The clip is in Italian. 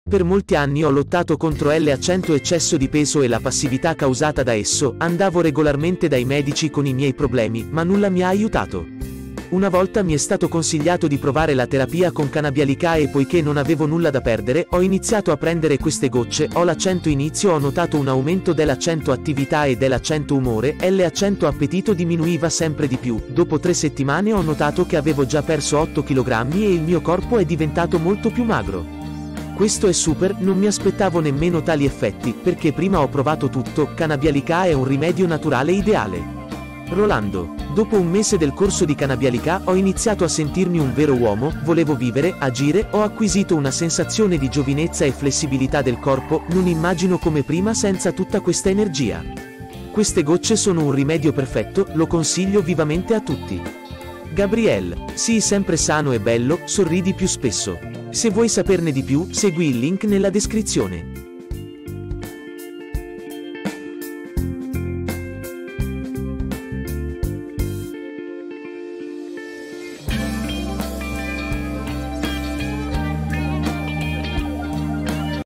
Per molti anni ho lottato contro L-accento eccesso di peso e la passività causata da esso, andavo regolarmente dai medici con i miei problemi, ma nulla mi ha aiutato. Una volta mi è stato consigliato di provare la terapia con cannabialica e poiché non avevo nulla da perdere, ho iniziato a prendere queste gocce, ho l'accento inizio ho notato un aumento dell'accento attività e dell'accento umore, L-accento appetito diminuiva sempre di più, dopo 3 settimane ho notato che avevo già perso 8 kg e il mio corpo è diventato molto più magro. Questo è super, non mi aspettavo nemmeno tali effetti, perché prima ho provato tutto, cannabialica è un rimedio naturale ideale. Rolando. Dopo un mese del corso di cannabialica ho iniziato a sentirmi un vero uomo, volevo vivere, agire, ho acquisito una sensazione di giovinezza e flessibilità del corpo, non immagino come prima senza tutta questa energia. Queste gocce sono un rimedio perfetto, lo consiglio vivamente a tutti. Gabriel. Sii sempre sano e bello, sorridi più spesso. Se vuoi saperne di più, segui il link nella descrizione.